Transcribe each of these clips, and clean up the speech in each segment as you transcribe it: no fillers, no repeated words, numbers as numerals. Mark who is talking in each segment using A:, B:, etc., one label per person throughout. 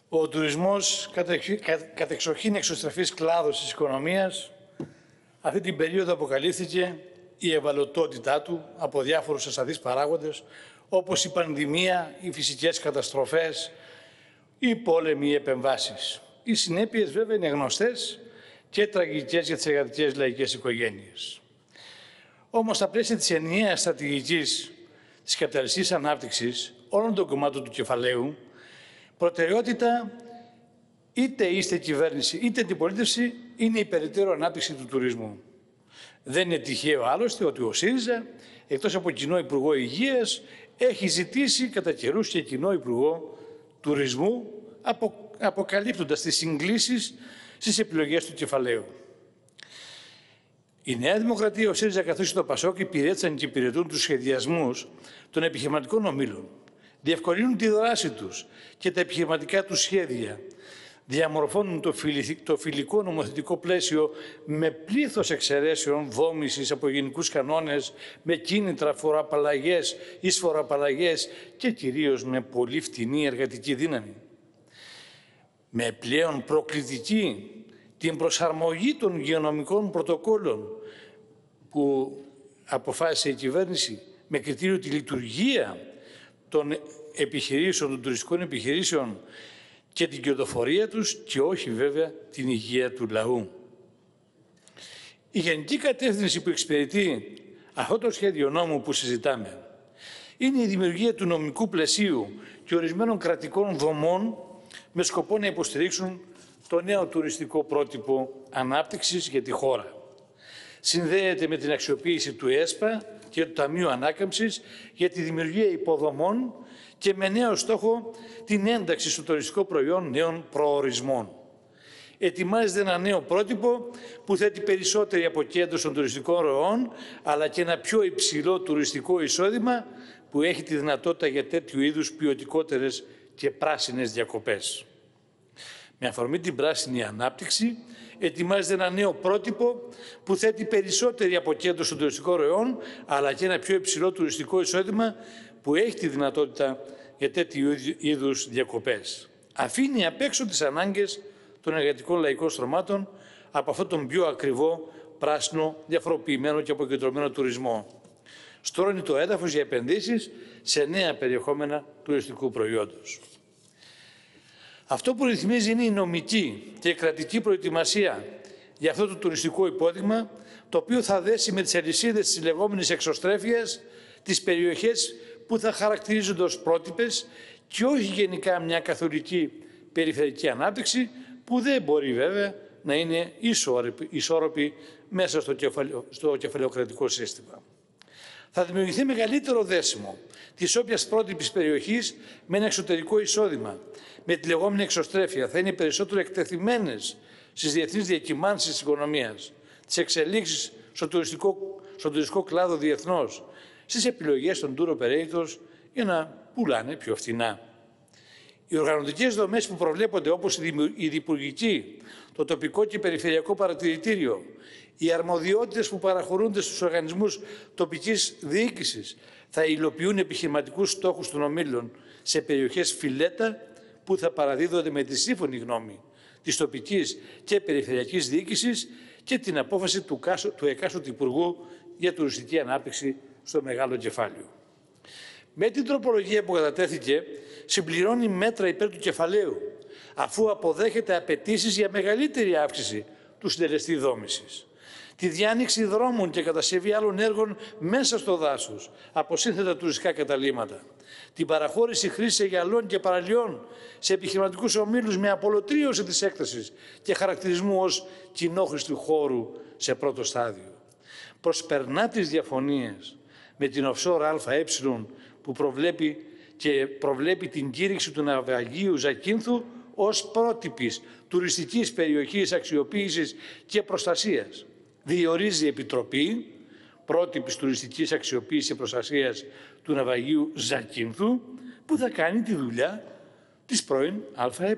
A: Ο τουρισμός κατεξοχήν εξωστρεφής κλάδος της οικονομίας, αυτή την περίοδο αποκαλύφθηκε η ευαλωτότητά του από διάφορους ασθενείς παράγοντες, όπως η πανδημία, οι φυσικές καταστροφές, οι πόλεμοι, οι επεμβάσεις. Οι συνέπειες βέβαια είναι γνωστές και τραγικές για τις εργατικές λαϊκές οικογένειες. Όμως, στα πλαίσια της ενιαίας στρατηγικής της καπιταλιστικής ανάπτυξης όλων των κομμάτων του κεφαλαίου, προτεραιότητα, είτε είστε κυβέρνηση είτε αντιπολίτευση, είναι η περαιτέρω ανάπτυξη του τουρισμού. Δεν είναι τυχαίο άλλωστε ότι ο ΣΥΡΙΖΑ, εκτός από κοινό Υπουργό Υγείας, έχει ζητήσει κατά καιρούς και κοινό Υπουργό Τουρισμού, αποκαλύπτοντας τις συγκλήσεις στις επιλογές του κεφαλαίου. Η Νέα Δημοκρατία, ο ΣΥΡΙΖΑ καθώς και το ΠΑΣΟΚ υπηρέτησαν και υπηρετούν τους σχεδιασμούς των επιχειρηματικών ομίλων, διευκολύνουν τη δράση τους και τα επιχειρηματικά τους σχέδια, διαμορφώνουν το φιλικό νομοθετικό πλαίσιο με πλήθος εξαιρέσεων, δόμησης από γενικούς κανόνες, με κίνητρα, φοροαπαλλαγές, εισφοροαπαλλαγές και κυρίως με πολύ φτηνή εργατική δύναμη. Με πλέον προκλητική την προσαρμογή των υγειονομικών πρωτοκόλων που αποφάσισε η κυβέρνηση με κριτήριο τη λειτουργία των επιχειρήσεων, των τουριστικών επιχειρήσεων και την κερδοφορία τους και όχι βέβαια την υγεία του λαού. Η γενική κατεύθυνση που εξυπηρετεί αυτό το σχέδιο νόμου που συζητάμε είναι η δημιουργία του νομικού πλαισίου και ορισμένων κρατικών δομών με σκοπό να υποστηρίξουν το νέο τουριστικό πρότυπο ανάπτυξης για τη χώρα. Συνδέεται με την αξιοποίηση του ΕΣΠΑ και του Ταμείου Ανάκαμψης για τη δημιουργία υποδομών και με νέο στόχο την ένταξη στο τουριστικό προϊόν νέων προορισμών. Ετοιμάζεται ένα νέο πρότυπο που θέτει περισσότερη αποκέντρωση των τουριστικών ροών, αλλά και ένα πιο υψηλό τουριστικό εισόδημα που έχει τη δυνατότητα για τέτοιου είδους ποιοτικότερες και πράσινες διακοπές. Με αφορμή την πράσινη ανάπτυξη, ετοιμάζεται ένα νέο πρότυπο που θέτει περισσότερη αποκέντρωση των τουριστικών ροών, αλλά και ένα πιο υψηλό τουριστικό εισόδημα που έχει τη δυνατότητα για τέτοιου είδους διακοπές. Αφήνει απ' έξω τις ανάγκες των εργατικών λαϊκών στρωμάτων από αυτόν τον πιο ακριβό, πράσινο, διαφοροποιημένο και αποκεντρωμένο τουρισμό. Στρώνει το έδαφος για επενδύσεις σε νέα περιεχόμενα τουριστικού προϊόντος. Αυτό που ρυθμίζει είναι η νομική και η κρατική προετοιμασία για αυτό το τουριστικό υπόδειγμα, το οποίο θα δέσει με τις αλυσίδες της λεγόμενης εξωστρέφειας τις περιοχές που θα χαρακτηρίζονται ως πρότυπες και όχι γενικά μια καθολική περιφερειακή ανάπτυξη που δεν μπορεί βέβαια να είναι ισόρροπη μέσα στο κεφαλαιοκρατικό σύστημα. Θα δημιουργηθεί μεγαλύτερο δέσιμο της όποιας πρότυπης περιοχής με ένα εξωτερικό εισόδημα. Με τη λεγόμενη εξωστρέφεια θα είναι περισσότερο εκτεθειμένες στις διεθνείς διακυμάνσεις της οικονομίας, τις εξελίξεις στον τουριστικό κλάδο διεθνώς, στις επιλογές των tour operators για να πουλάνε πιο φθηνά. Οι οργανωτικές δομές που προβλέπονται, όπως η διπουργική, το τοπικό και περιφερειακό παρατηρητήριο, οι αρμοδιότητες που παραχωρούνται στους οργανισμούς τοπικής διοίκησης, θα υλοποιούν επιχειρηματικούς στόχους των ομίλων σε περιοχές φιλέτα που θα παραδίδονται με τη σύμφωνη γνώμη της τοπικής και περιφερειακής διοίκησης και την απόφαση του εκάστοτε Υπουργού για τουριστική ανάπτυξη στο μεγάλο κεφάλαιο. Με την τροπολογία που κατατέθηκε, συμπληρώνει μέτρα υπέρ του κεφαλαίου, αφού αποδέχεται απαιτήσεις για μεγαλύτερη αύξηση του συντελεστή δόμησης. Τη διάνοιξη δρόμων και κατασκευή άλλων έργων μέσα στο δάσος, από σύνθετα τουριστικά καταλύματα. Την παραχώρηση χρήσης αγιαλών και παραλιών σε επιχειρηματικούς ομίλους με απολωτρίωση της έκτασης και χαρακτηρισμού ως κοινόχρηστου χώρου σε πρώτο στάδιο. Προσπερνά τις διαφωνίες με την offshore ΑΕ που προβλέπει την κήρυξη του ναυαγίου Ζακίνθου ως πρότυπης τουριστικής περιοχής αξιοποίησης και προστασίας. Διορίζει η Επιτροπή πρότυπης τουριστικής αξιοποίησης και προστασίας του ναυαγίου Ζακίνθου που θα κάνει τη δουλειά της πρώην ΑΕ.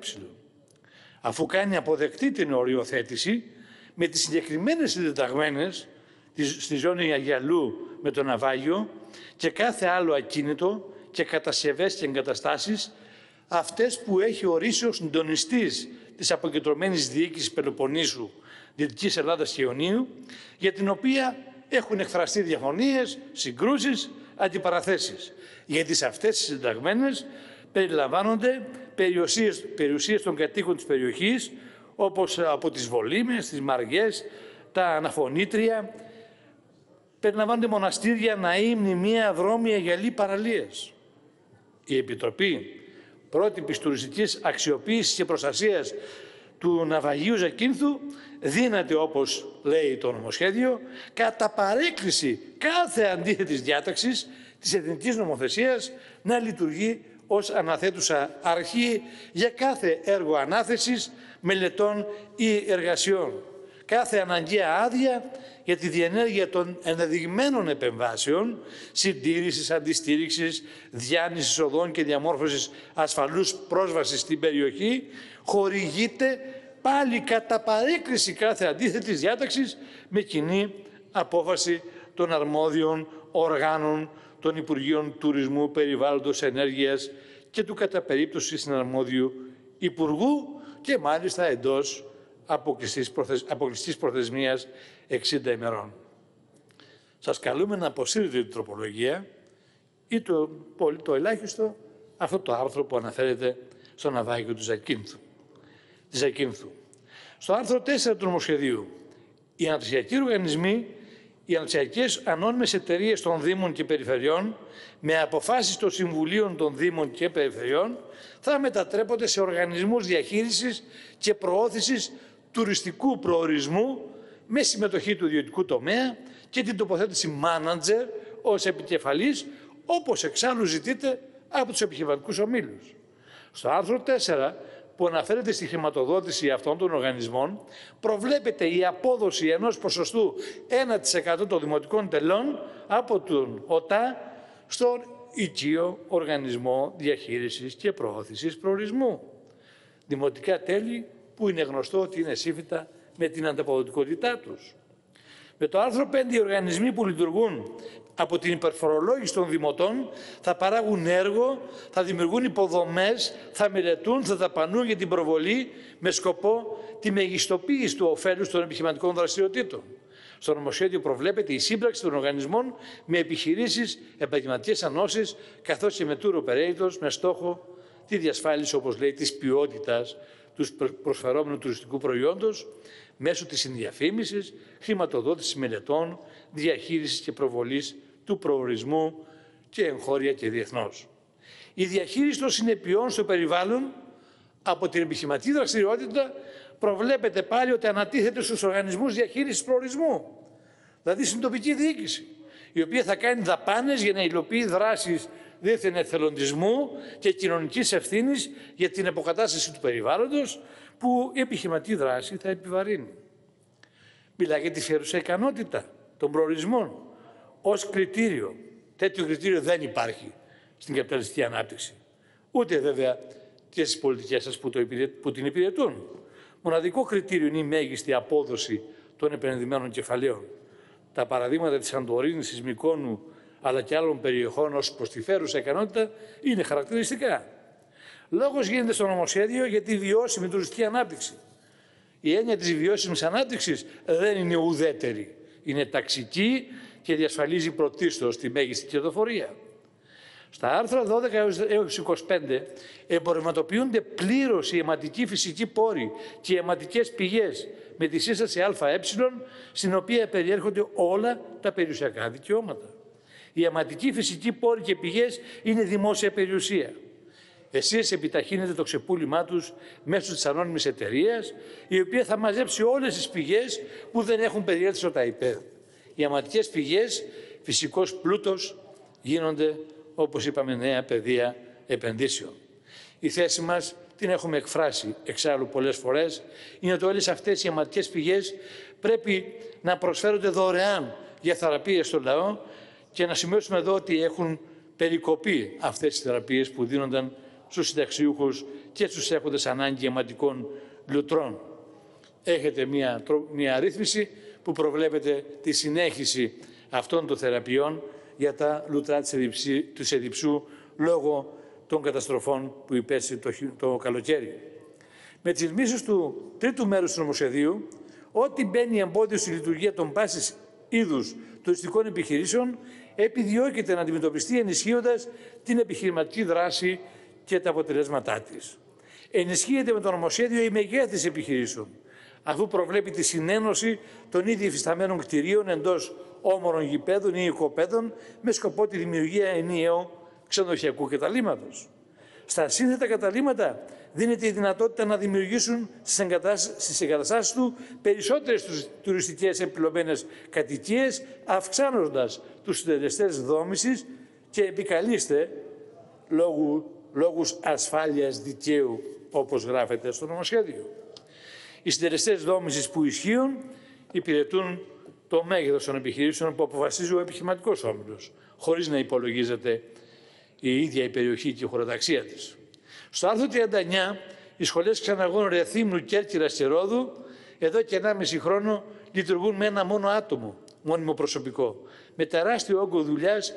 A: Αφού κάνει αποδεκτή την οριοθέτηση με τις συγκεκριμένες συντεταγμένες στη ζώνη Αγιαλού με το ναυάγιο και κάθε άλλο ακίνητο και κατασκευές και εγκαταστάσεις, αυτές που έχει ορίσει ο συντονιστής της αποκεντρωμένης διοίκησης Πελοποννήσου, Δυτικής Ελλάδας και Ιωνίου, για την οποία έχουν εκφραστεί διαφωνίες, συγκρούσεις, αντιπαραθέσεις. Γιατί σε αυτές τις συνταγμένες περιλαμβάνονται περιουσίες των κατοίκων της περιοχής, όπως από τις Βολήμες, τις Μαριές, τα Αναφωνήτρια. Περιλαμβάνονται μοναστήρια, ναοί, μνημεία, δρόμια, γυαλί, παραλίες. Η Επιτροπή Πρότυπης Τουριστικής Αξιοποίησης και Προστασίας του Ναυαγίου Ζακύνθου δύναται, όπως λέει το νομοσχέδιο, κατά παρέκκληση κάθε αντίθετης διάταξης της εθνικής νομοθεσίας να λειτουργεί ως αναθέτουσα αρχή για κάθε έργο ανάθεσης, μελετών ή εργασιών. Κάθε αναγκαία άδεια για τη διενέργεια των ενδεδειγμένων επεμβάσεων, συντήρησης, αντιστήριξης, διάνυσης οδών και διαμόρφωσης ασφαλούς πρόσβασης στην περιοχή, χορηγείται πάλι κατά παρέκκληση κάθε αντίθετης διάταξης με κοινή απόφαση των αρμόδιων οργάνων των Υπουργείων Τουρισμού, Περιβάλλοντος, Ενέργειας και του κατά περίπτωση συναρμόδιου Υπουργού και μάλιστα εντός αποκλειστής προθεσμίας 60 ημερών. Σας καλούμε να αποσύρετε την τροπολογία ή το ελάχιστο αυτό το άρθρο που αναφέρεται στο ναυάγιο του Ζακύνθου. Στο άρθρο 4 του νομοσχεδίου, οι αναπτυξιακοί οργανισμοί, οι αναπτυξιακές ανώνυμες εταιρείες των Δήμων και Περιφερειών, με αποφάσεις των Συμβουλίων των Δήμων και Περιφερειών, θα μετατρέπονται σε οργανισμούς διαχείρισης και προώθησης τουριστικού προορισμού με συμμετοχή του ιδιωτικού τομέα και την τοποθέτηση μάνατζερ ως επικεφαλής, όπως εξάλλου ζητείται από τους επιχειρηματικούς ομίλους. Στο άρθρο 4, που αναφέρεται στη χρηματοδότηση αυτών των οργανισμών, προβλέπεται η απόδοση ενός ποσοστού 1% των δημοτικών τελών από τον ΟΤΑ στον οικείο Οργανισμό Διαχείρισης και Προώθησης Προορισμού. Δημοτικά τέλη που είναι γνωστό ότι είναι σύμφυτα με την ανταποδοτικότητά τους. Με το άρθρο 5, οι οργανισμοί που λειτουργούν από την υπερφορολόγηση των δημοτών θα παράγουν έργο, θα δημιουργούν υποδομές, θα μελετούν, θα δαπανούν για την προβολή με σκοπό τη μεγιστοποίηση του ωφέλους των επιχειρηματικών δραστηριοτήτων. Στο νομοσχέδιο προβλέπεται η σύμπραξη των οργανισμών με επιχειρήσεις, επαγγελματικές ενώσεις, καθώς και με tour operators, με στόχο τη διασφάλιση, όπως λέει, της ποιότητας του προσφερόμενου τουριστικού προϊόντος μέσω της συνδιαφήμισης, χρηματοδότησης μελετών, διαχείρισης και προβολής του προορισμού και εγχώρια και διεθνώς. Η διαχείριση των συνεπειών στο περιβάλλον από την επιχειρηματική δραστηριότητα προβλέπεται πάλι ότι ανατίθεται στους οργανισμούς διαχείρισης προορισμού, δηλαδή στην τοπική διοίκηση, η οποία θα κάνει δαπάνες για να υλοποιεί δράσεις δίθεν εθελοντισμού και κοινωνικής ευθύνης για την αποκατάσταση του περιβάλλοντος που η επιχειρηματική δράση θα επιβαρύνει. Μιλάει για τη φέρουσα ικανότητα των προορισμών ως κριτήριο. Τέτοιο κριτήριο δεν υπάρχει στην καπιταλιστική ανάπτυξη. Ούτε βέβαια και στις πολιτικές σας που την υπηρετούν. Μοναδικό κριτήριο είναι η μέγιστη απόδοση των επενδυμένων κεφαλαίων. Τα παραδείγματα της Σαντορίνης, της Μυκόνου, αλλά και άλλων περιοχών ως προς τη φέρουσα ικανότητα είναι χαρακτηριστικά. Λόγος γίνεται στο νομοσχέδιο για τη βιώσιμη τουριστική ανάπτυξη. Η έννοια της βιώσιμης ανάπτυξης δεν είναι ουδέτερη. Είναι ταξική και διασφαλίζει πρωτίστως τη μέγιστη κερδοφορία. Στα άρθρα 12 έως 25 εμπορευματοποιούνται πλήρως οι αιματικοί φυσικοί πόροι και οι αιματικές πηγές με τη σύσταση ΑΕ, στην οποία περιέρχονται όλα τα περιουσιακά δικαιώματα. Οι αιματικοί φυσικοί πόροι και πηγές είναι δημόσια περιουσία. Εσείς επιταχύνετε το ξεπούλημά τους μέσω της ανώνυμης εταιρείας, η οποία θα μαζέψει όλες τις πηγές που δεν έχουν περιέλθει στο ΤΑΙΠΕΔ. Οι αιματικές πηγές, φυσικός πλούτος, γίνονται, όπως είπαμε, νέα πεδία επενδύσεων. Η θέση μας την έχουμε εκφράσει εξάλλου πολλές φορές, είναι ότι όλες αυτές οι αιματικές πηγές πρέπει να προσφέρονται δωρεάν για θεραπείες στον λαό και να σημειώσουμε εδώ ότι έχουν περικοπεί αυτές τις θεραπείες που δίνονταν στους συνταξιούχους και στους έχοντες ανάγκη αιματικών λουτρών. Έχετε μια ρύθμιση που προβλέπεται τη συνέχιση αυτών των θεραπείων για τα λουτρά της Εδιψού λόγω των καταστροφών που υπέστη το καλοκαίρι. Με τις ρυθμίσεις του τρίτου μέρους του νομοσχεδίου, ό,τι μπαίνει εμπόδιο στη λειτουργία των πάσης είδους τουριστικών επιχειρήσεων επιδιώκεται να αντιμετωπιστεί ενισχύοντας την επιχειρηματική δράση και τα αποτελέσματά της. Ενισχύεται με το νομοσχέδιο η μεγέθυνση επιχειρήσεων, αφού προβλέπει τη συνένωση των ήδη υφισταμένων κτηρίων εντός όμορων γηπέδων ή οικοπαίδων με σκοπό τη δημιουργία ενιαίου ξενοδοχειακού καταλύματος. Στα σύνθετα καταλύματα δίνεται η δυνατότητα να δημιουργήσουν στις εγκαταστάσεις του περισσότερες τουριστικές επιλογμένες κατοικίες, αυξάνοντας τους συντελεστές δόμησης και επικαλείστε λόγους ασφάλειας δικαίου, όπως γράφεται στο νομοσχέδιο. Οι συντελεστές δόμησης που ισχύουν υπηρετούν το μέγεθος των επιχειρήσεων που αποφασίζει ο επιχειρηματικός όμιλος, χωρίς να υπολογίζεται η ίδια η περιοχή και η χωροταξία της. Στο άρθρο 39, οι σχολές Ξαναγών, Ρεθύμνου, Κέρκυρας και Ρόδου, εδώ και 1,5 χρόνο, λειτουργούν με ένα μόνο άτομο, μόνιμο προσωπικό, με τεράστιο όγκο δουλειάς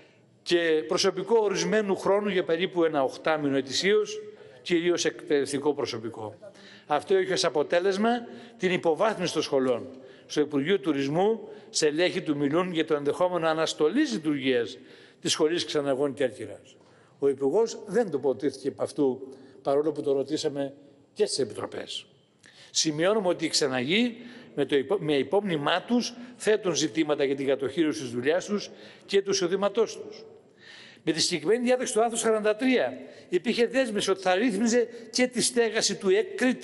A: και προσωπικό ορισμένου χρόνου για περίπου ένα 8μηνο ετησίως, κυρίως εκπαιδευτικό προσωπικό. Αυτό έχει ως αποτέλεσμα την υποβάθμιση των σχολών. Στο Υπουργείο Τουρισμού, στελέχη του μιλούν για το ενδεχόμενο αναστολής λειτουργίας της σχολής Ξαναγών Κέρκυρας. Ο Υπουργός δεν τοποθετήθηκε από αυτού, παρόλο που το ρωτήσαμε και στις επιτροπές. Σημειώνουμε ότι οι Ξαναγοί με υπόμνημά τους θέτουν ζητήματα για την κατοχήρωση της δουλειάς τους και του εισοδήματός τους. Με τη συγκεκριμένη διάταξη του άρθρου 43 υπήρχε δέσμευση ότι θα ρύθμιζε και τη στέγαση του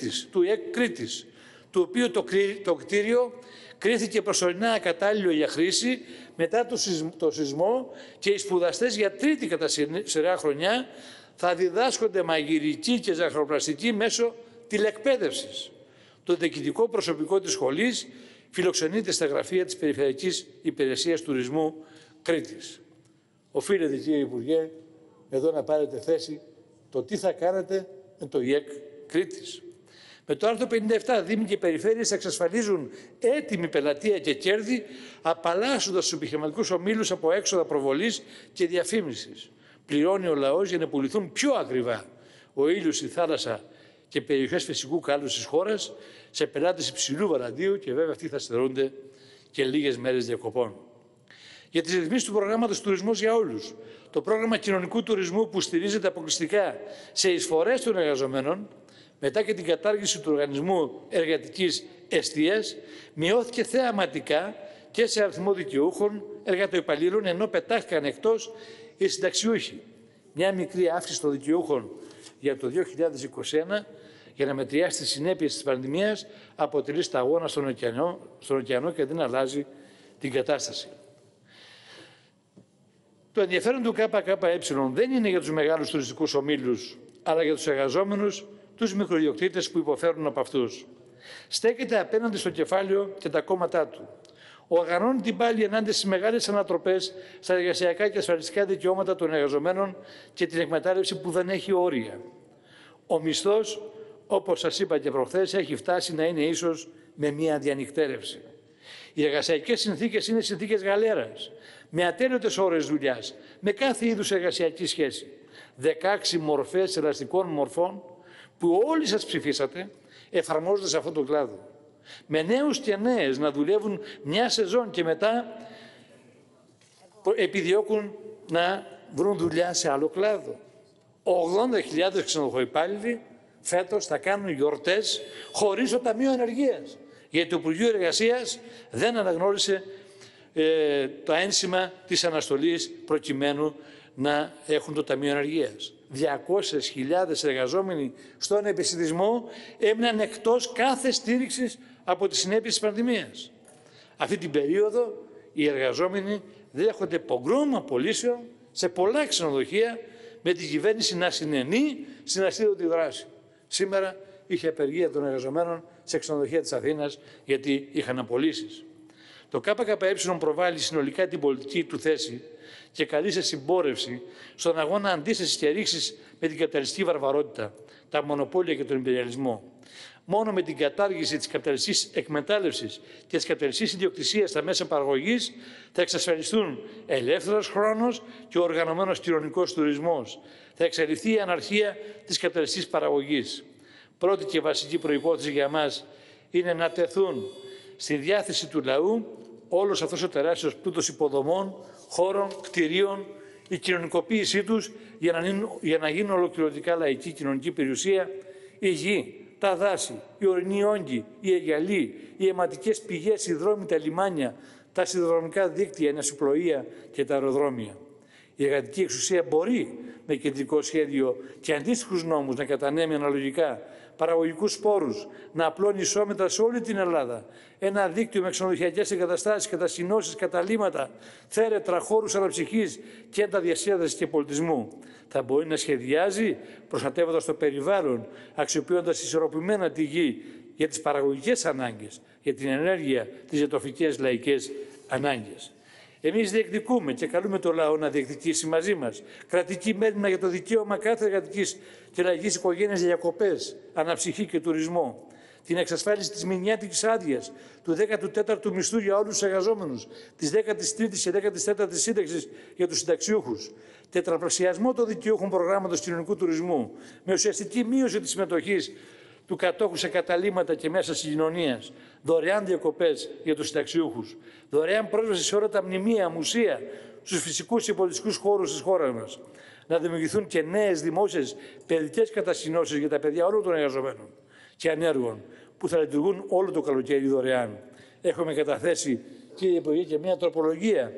A: ΕΚ Κρήτης, του οποίου το κτίριο κρίθηκε προσωρινά ακατάλληλο για χρήση μετά το σεισμό και οι σπουδαστές για τρίτη κατά σειρά χρονιά θα διδάσκονται μαγειρική και ζαχαροπλαστική μέσω τηλεκπαίδευσης. Το διοικητικό προσωπικό της σχολής φιλοξενείται στα γραφεία της Περιφερειακής Υπηρεσίας Τουρισμού Κρήτης. Οφείλετε, κύριε Υπουργέ, εδώ να πάρετε θέση το τι θα κάνετε με το ΙΕΚ Κρήτης. Με το άρθρο 57, Δήμοι και Περιφέρειες θα εξασφαλίζουν έτοιμη πελατεία και κέρδη, απαλλάσσοντας τους επιχειρηματικούς ομίλους από έξοδα προβολής και διαφήμισης. Πληρώνει ο λαός για να πουληθούν πιο ακριβά ο ήλιος, η θάλασσα και περιοχές φυσικού κάλους της χώρας σε πελάτες υψηλού βαραντίου και βέβαια αυτοί θα στερούνται και λίγες μέρες διακοπών. Για τις ρυθμίσεις του προγράμματος Τουρισμός για Όλους, το πρόγραμμα κοινωνικού τουρισμού που στηρίζεται αποκλειστικά σε εισφορές των εργαζομένων, μετά και την κατάργηση του Οργανισμού Εργατικής Εστίας, μειώθηκε θεαματικά και σε αριθμό δικαιούχων εργατοϊπαλλήλων, ενώ πετάχτηκαν εκτός οι συνταξιούχοι. Μια μικρή αύξηση των δικαιούχων για το 2021, για να μετριάσει τις συνέπειες της πανδημίας, αποτελεί σταγόνα στον ωκεανό και δεν αλλάζει την κατάσταση. Το ενδιαφέρον του ΚΚΕ δεν είναι για τους μεγάλους τουριστικούς ομίλους, αλλά για τους εργαζόμενους, τους μικροϊδιοκτήτες που υποφέρουν από αυτούς. Στέκεται απέναντι στο κεφάλαιο και τα κόμματά του. Οργανώνει την πάλη ενάντια στις μεγάλες ανατροπές στα εργασιακά και ασφαλιστικά δικαιώματα των εργαζομένων και την εκμετάλλευση που δεν έχει όρια. Ο μισθός, όπως σας είπα και προχθές, έχει φτάσει να είναι ίσως με μια διανυκτέρευση. Οι εργασιακές συνθήκες είναι συνθήκες γαλέρας, με ατέλειωτες ώρες δουλειάς, με κάθε είδους εργασιακή σχέση. 16 μορφές ελαστικών μορφών που όλοι σας ψηφίσατε εφαρμόζονται σε αυτόν τον κλάδο. Με νέους και νέες να δουλεύουν μια σεζόν και μετά επιδιώκουν να βρουν δουλειά σε άλλο κλάδο. 80.000 ξενοδοχοϊπάλληλοι φέτος θα κάνουν γιορτές χωρίς το Ταμείο Ενεργείας, γιατί το Υπουργείο Εργασίας δεν αναγνώρισε το ένσημα της αναστολής προκειμένου να έχουν το Ταμείο Ενεργείας. 200.000 εργαζόμενοι στον επισιτισμό έμειναν εκτός κάθε στήριξης από τις συνέπειες της πανδημίας. Αυτή την περίοδο οι εργαζόμενοι δέχονται πογκρόμ απολύσεων σε πολλά ξενοδοχεία με την κυβέρνηση να συνενεί στην ασίδωτη δράση. Σήμερα είχε απεργία των εργαζομένων σε ξενοδοχεία της Αθήνας γιατί είχαν απολύσεις. Το ΚΚΕ προβάλλει συνολικά την πολιτική του θέση και καλεί σε συμπόρευση στον αγώνα αντίστασης και ρήξης με την καπιταλιστική βαρβαρότητα, τα μονοπόλια και τον υπεριαλισμό. Μόνο με την κατάργηση της καπιταλιστικής εκμετάλλευσης και της καπιταλιστικής ιδιοκτησίας στα μέσα παραγωγής θα εξασφαλιστούν ελεύθερος χρόνος και ο οργανωμένος κοινωνικός τουρισμός. Θα εξαλειφθεί η αναρχία της καπιταλιστικής παραγωγής. Πρώτη και βασική προϋπόθεση για μας είναι να τεθούν στη διάθεση του λαού όλος αυτός ο τεράστιος πλούτος υποδομών, χώρων, κτηρίων, η κοινωνικοποίησή τους για να γίνουν ολοκληρωτικά λαϊκή κοινωνική περιουσία, η γη, τα δάση, οι ορεινοί όγκοι, οι αιγιαλοί, οι αιματικές πηγές, οι δρόμοι, τα λιμάνια, τα σιδηροδρομικά δίκτυα, η ναυσιπλοεία και τα αεροδρόμια. Η εργατική εξουσία μπορεί με κεντρικό σχέδιο και αντίστοιχους νόμους να κατανέμει αναλογικά παραγωγικούς πόρους, να απλώνει ισόμετρα σε όλη την Ελλάδα. Ένα δίκτυο με ξενοδοχειακές εγκαταστάσεις, κατασκηνώσεις, καταλύματα, θέρετρα, χώρους αναψυχής, κέντρα διασύνδεσης και πολιτισμού. Θα μπορεί να σχεδιάζει προστατεύοντας το περιβάλλον, αξιοποιώντας ισορροπημένα τη γη για τις παραγωγικές ανάγκες, για την ενέργεια, τις διατροφικές λαϊκές ανάγκες. Εμείς διεκδικούμε και καλούμε το λαό να διεκδικήσει μαζί μας κρατική μέρημνα για το δικαίωμα κάθε εργατικής και λαϊκής οικογένειας για διακοπές, αναψυχή και τουρισμό. Την εξασφάλιση της μηνιάτικης άδειας, του 14ου μισθού για όλους τους εργαζόμενους, της 13ης και 14ης σύνταξης για τους συνταξιούχους. Τετραπλασιασμό των δικαιούχων προγράμματος κοινωνικού τουρισμού, με ουσιαστική μείωση της συμμετοχής του κατόχου σε καταλύματα και μέσα συγκοινωνίας, δωρεάν διακοπές για τους συνταξιούχους, δωρεάν πρόσβαση σε όλα τα μνημεία, μουσεία, στους φυσικούς και πολιτιστικούς χώρους της χώρας μας. Να δημιουργηθούν και νέες δημόσιες παιδικές κατασκηνώσεις για τα παιδιά όλων των εργαζομένων και ανέργων, που θα λειτουργούν όλο το καλοκαίρι δωρεάν. Έχουμε καταθέσει, κύριε Υπουργέ, και μια τροπολογία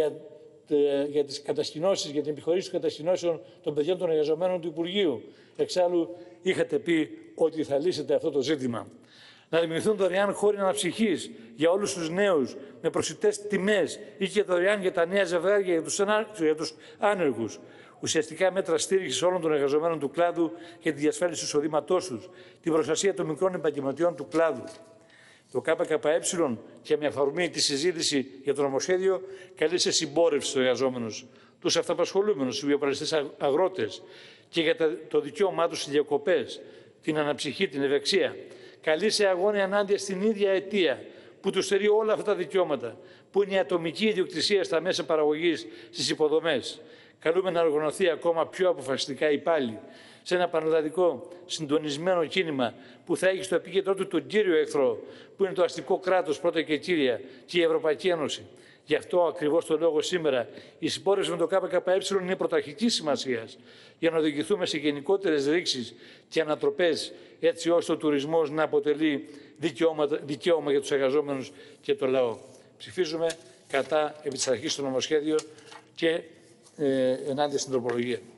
A: για τις κατασκηνώσεις, για την επιχορήγηση των κατασκηνώσεων των παιδιών των εργαζομένων του Υπουργείου. Εξάλλου, είχατε πει ότι θα λύσετε αυτό το ζήτημα. Να δημιουργηθούν δωρεάν χώροι αναψυχής για όλους τους νέους με προσιτές τιμές ή και δωρεάν για τα νέα ζευγάρια για τους άνεργους. Ουσιαστικά μέτρα στήριξης όλων των εργαζομένων του κλάδου και τη διασφάλιση του εισοδήματός τους, την προστασία των μικρών επαγγελματιών του κλάδου. Το ΚΚΕ, και με αφορμή τη συζήτηση για το νομοσχέδιο, καλεί σε συμπόρευση στους εργαζόμενους, τους αυταπασχολούμενους, τους βιοπραγιστές αγρότες και για το δικαίωμά τους στις διακοπές, την αναψυχή, την ευεξία. Καλεί σε αγώνα ενάντια στην ίδια αιτία που τους στερεί όλα αυτά τα δικαιώματα, που είναι η ατομική ιδιοκτησία στα μέσα παραγωγής, στις υποδομές. Καλούμε να οργανωθεί ακόμα πιο αποφασιστικά η πάλι σε ένα πανελλαδικό συντονισμένο κίνημα που θα έχει στο επίκεντρό του τον κύριο εχθρό, που είναι το αστικό κράτος πρώτα και κύρια, και η Ευρωπαϊκή Ένωση. Γι' αυτό ακριβώς το λόγο σήμερα η συμπόρευση με το ΚΚΕ είναι πρωταρχικής σημασίας για να οδηγηθούμε σε γενικότερες ρήξεις και ανατροπές, έτσι ώστε ο τουρισμός να αποτελεί δικαίωμα για τους εργαζόμενους και το λαό. Ψηφίζουμε κατά επί της αρχής το νομοσχέδιο και ενάντια στην τροπολογία.